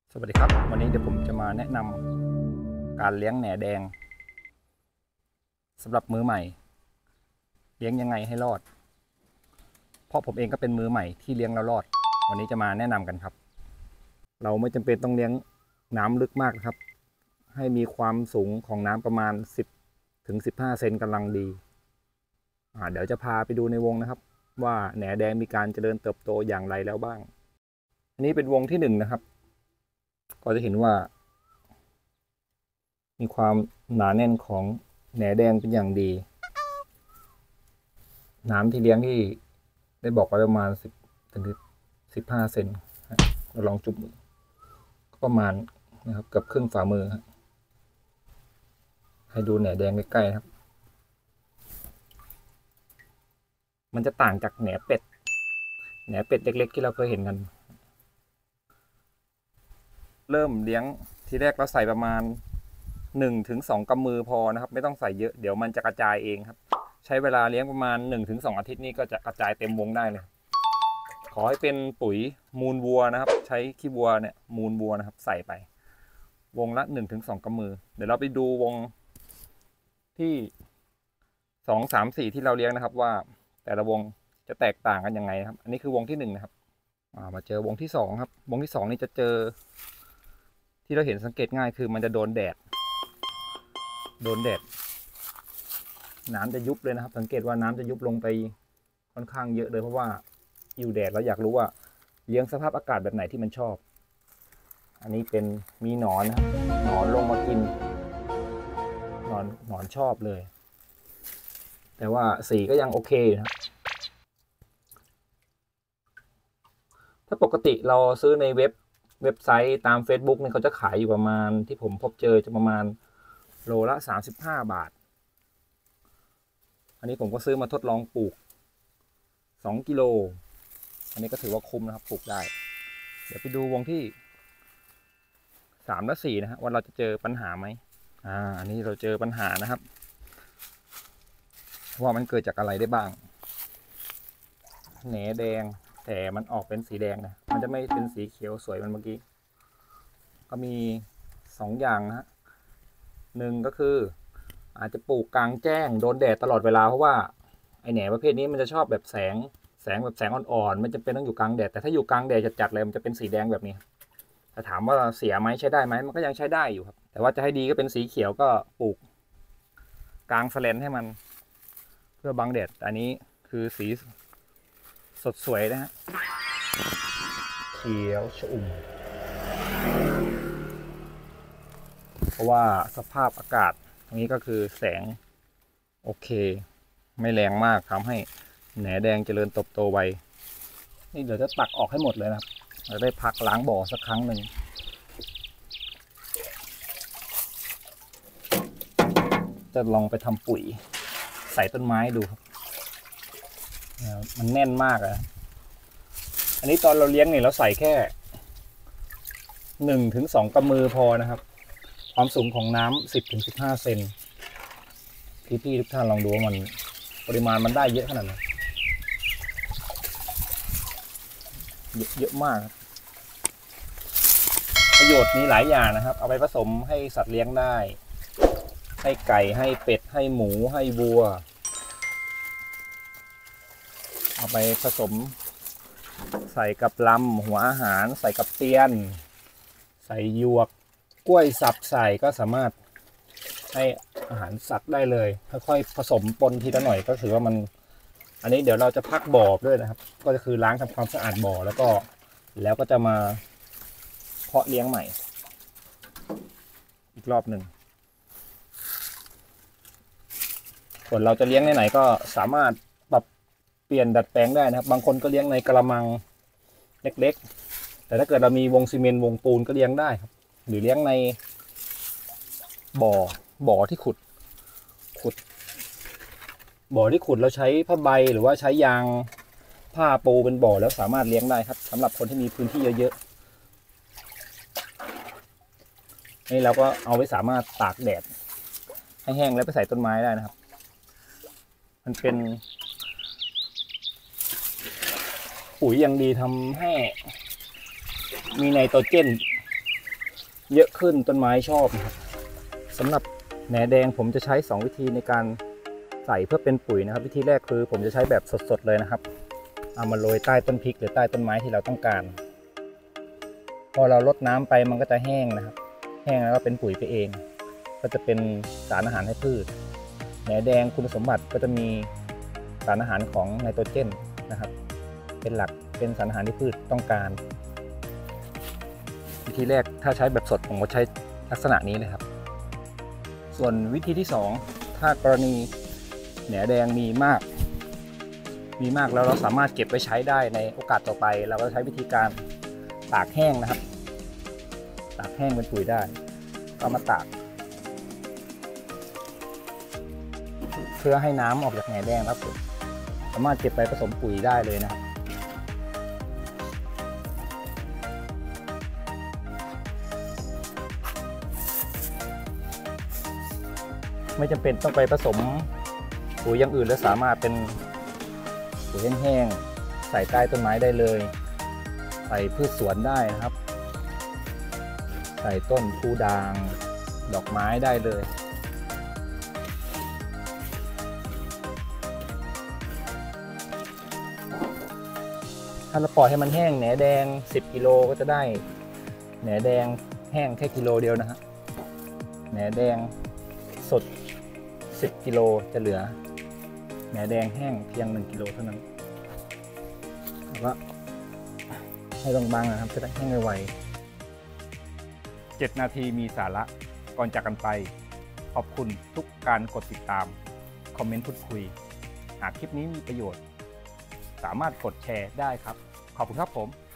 สวัสดีครับวันนี้เดี๋ยวผมจะมาแนะนำการเลี้ยงแหน่แดงสำหรับมือใหม่เลี้ยงยังไงให้รอดเพราะผมเองก็เป็นมือใหม่ที่เลี้ยงแล้วรอดวันนี้จะมาแนะนำกันครับเราไม่จำเป็นต้องเลี้ยงน้ำลึกมากครับให้มีความสูงของน้ำประมาณ10 ถึง 15 เซนกำลังดีเดี๋ยวจะพาไปดูในวงนะครับว่าแหน่แดงมีการเจริญเติบโตอย่างไรแล้วบ้างอันนี้เป็นวงที่1นะครับก็จะเห็นว่ามีความหนาแน่นของแหน่แดงเป็นอย่างดีน้ำที่เลี้ยงที่ได้บอกไว้ประมาณ10 ถึง 15 เซนเราลองจุ่มประมาณนะครับเกือบครึ่งฝ่ามือให้ดูแหน่แดงใกล้ๆครับมันจะต่างจากแหน่เป็ดเล็กๆที่เราเคยเห็นกันเริ่มเลี้ยงทีแรกเราใส่ประมาณ1 ถึง 2 กำมือพอนะครับไม่ต้องใส่เยอะเดี๋ยวมันจะกระจายเองครับใช้เวลาเลี้ยงประมาณ 1 ถึง 2 อาทิตย์นี้ก็จะกระจายเต็มวงได้เลยขอให้เป็นปุ๋ยมูลวัวนะครับใช้ขี้วัวเนี่ยมูลวัวนะครับใส่ไปวงละ 1 ถึง 2 กำมือเดี๋ยวเราไปดูวงที่2 3 4ที่เราเลี้ยงนะครับว่าแต่ละวงจะแตกต่างกันยังไงครับอันนี้คือวงที่1นะครับมาเจอวงที่2ครับวงที่2นี่จะเจอที่เราเห็นสังเกตง่ายคือมันจะโดนแดดน้ำจะยุบเลยนะครับสังเกตว่าน้ำจะยุบลงไปค่อนข้างเยอะเลยเพราะว่าอยู่แดดเราอยากรู้ว่าเลี้ยงสภาพอากาศแบบไหนที่มันชอบอันนี้เป็นมีหนอนนะครับหนอนลงมากินหนอนชอบเลยแต่ว่าสีก็ยังโอเคนะถ้าปกติเราซื้อในเว็บไซต์ตาม Facebook เนี่ยเขาจะขายอยู่ประมาณที่ผมพบเจอจะประมาณโลละ35 บาทอันนี้ผมก็ซื้อมาทดลองปลูก2 กิโลอันนี้ก็ถือว่าคุ้มนะครับปลูกได้เดี๋ยวไปดูวงที่3 และ 4นะฮะว่าเราจะเจอปัญหาไหมอันนี้เราเจอปัญหานะครับว่ามันเกิดจากอะไรได้บ้างแหน่แดงแต่มันออกเป็นสีแดงนะมันจะไม่เป็นสีเขียวสวยมันเมื่อกี้ก็มี2 อย่างนะฮะ1ก็คืออาจจะปลูกกลางแจ้งโดนแดดตลอดเวลาเพราะว่าไอแหน่ประเภทนี้มันจะชอบแบบแสงแบบแสงอ่อนๆไม่จำเป็นต้องอยู่กลางแดดแต่ถ้าอยู่กลางแดดจัดๆเลยมันจะเป็นสีแดงแบบนี้แต่ถามว่าเสียไหมใช้ได้ไหมมันก็ยังใช้ได้อยู่ครับแต่ว่าจะให้ดีก็เป็นสีเขียวก็ปลูกกลางแสแลนให้มันเพื่อบังแดดอันนี้คือสีสดสวยนะฮะเขียวชอุ่มเพราะว่าสภาพอากาศตรงนี้ก็คือแสงโอเคไม่แรงมากทำให้แหน่แดงเจริญเติบโตไวนี่เดี๋ยวจะตักออกให้หมดเลยนะครับเราได้พักล้างบ่อสักครั้งหนึ่งจะลองไปทำปุ๋ยใส่ต้นไม้ดูครับมันแน่นมากอะอันนี้ตอนเราเลี้ยงเนี่ยเราใส่แค่1 ถึง 2 กำมือพอนะครับความสูงของน้ำ10 ถึง 15 เซนพี่ทุกท่านลองดูว่ามันปริมาณมันได้เยอะขนาดไหนเยอะมากประโยชน์มีหลายอย่างนะครับเอาไปผสมให้สัตว์เลี้ยงได้ให้ไก่ให้เป็ดให้หมูให้วัวเอาไปผสมใส่กับลำหัวอาหารใส่กับเตียนใส่หยวกกล้วยสับใส่ก็สามารถให้อาหารสัตว์ได้เลยค่อยๆผสมปนทีละหน่อยก็ถือว่ามันอันนี้เดี๋ยวเราจะพักบ่อด้วยนะครับก็คือล้างทำความสะอาดบ่อแล้วก็จะมาเพาะเลี้ยงใหม่อีกรอบหนึ่งส่วนเราจะเลี้ยงในไหนก็สามารถปรับเปลี่ยนดัดแปลงได้นะครับบางคนก็เลี้ยงในกระมังเล็กๆแต่ถ้าเกิดเรามีวงซีเมนต์วงปูนก็เลี้ยงได้ครับหรือเลี้ยงในบ่อที่ขุดบ่อที่ขุดเราใช้ผ้าใบหรือว่าใช้ยางผ้าปูเป็นบ่อแล้วสามารถเลี้ยงได้ครับสำหรับคนที่มีพื้นที่เยอะๆนี่เราก็เอาไว้สามารถตากแดดให้แห้งแล้วไปใส่ต้นไม้ได้นะครับมันเป็นปุ๋ยอย่างดีทำให้มีไนโตรเจนเยอะขึ้นต้นไม้ชอบนะครับสำหรับแหนแดงผมจะใช้2วิธีในการใส่เพื่อเป็นปุ๋ยนะครับวิธีแรกคือผมจะใช้แบบสดๆเลยนะครับเอามาโรยใต้ต้นพริกหรือใต้ต้นไม้ที่เราต้องการพอเรารดน้ำไปมันก็จะแห้งนะครับแห้งแล้วก็เป็นปุ๋ยไปเองก็จะเป็นสารอาหารให้พืชแหนแดงคุณสมบัติก็จะมีสารอาหารของไนโตรเจนนะครับเป็นหลักเป็นสารอาหารที่พืชต้องการวิธีแรกถ้าใช้แบบสดผมก็ใช้ลักษณะนี้เลยครับส่วนวิธีที่2ถ้ากรณีแหนแดงมีมากแล้วเราสามารถเก็บไว้ใช้ได้ในโอกาสต่อไปเราก็ใช้วิธีการตากแห้งนะครับตากแห้งเป็นปุ๋ยได้ก็มาตากเพื่อให้น้ำออกจากแหนแดงครับสามารถเก็บไปผสมปุ๋ยได้เลยนะครับไม่จำเป็นต้องไปผสมปุ๋ยอย่างอื่นแล้วสามารถเป็นปุ๋ยแห้งๆใส่ใต้ต้นไม้ได้เลยใส่พืชสวนได้นะครับใส่ต้นพูด่างดอกไม้ได้เลยถ้าเราปล่อยให้มันแห้งแหนแดง10 กิโลก็จะได้แหนแดงแห้งแค่กิโลเดียวนะฮะแหนแดงสด10 กิโลจะเหลือแหนแดงแห้งเพียง1 กิโลเท่านั้นแล้วก็ให้บางๆนะครับจะได้แห้งไวๆ7 นาทีมีสาระก่อนจากกันไปขอบคุณทุกการกดติดตามคอมเมนต์พูดคุยหากคลิปนี้มีประโยชน์สามารถกดแชร์ได้ครับขอบคุณครับผม